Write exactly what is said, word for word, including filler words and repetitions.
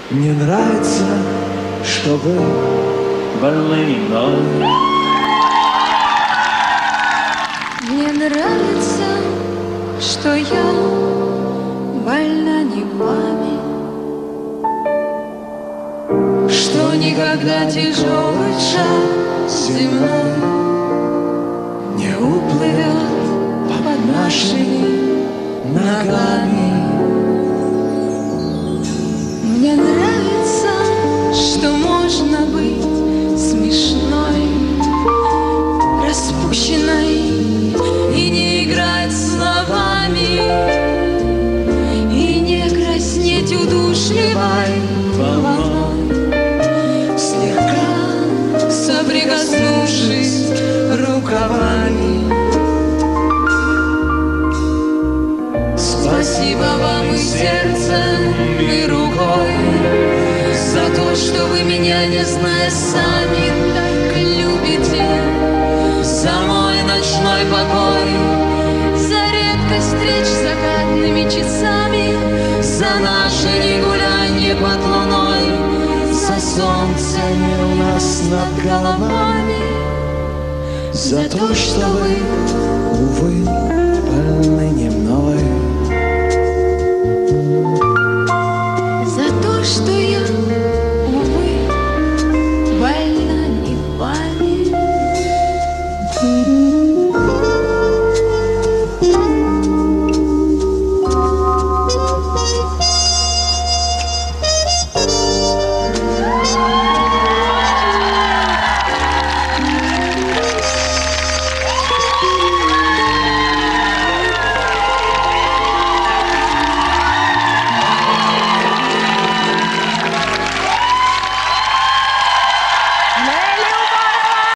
Мне нравится, что вы больны мной. Мне нравится, что я больна не вами, что никогда тяжелый шаг земной Не уплывет под нашими ногами. Мне нравится, что можно быть смешной, распущенной и не играть словами, и не краснеть удушливой волной, слегка соприкоснувшись рукавами. Спасибо вам и сердцем, и рукой за то, что вы меня, не зная сами, так любите, за мой ночной покой, за редкость встреч с закатными часами, за наше негулянье под луной, за солнце у нас над головами, за то, что вы, увы, больны не мной.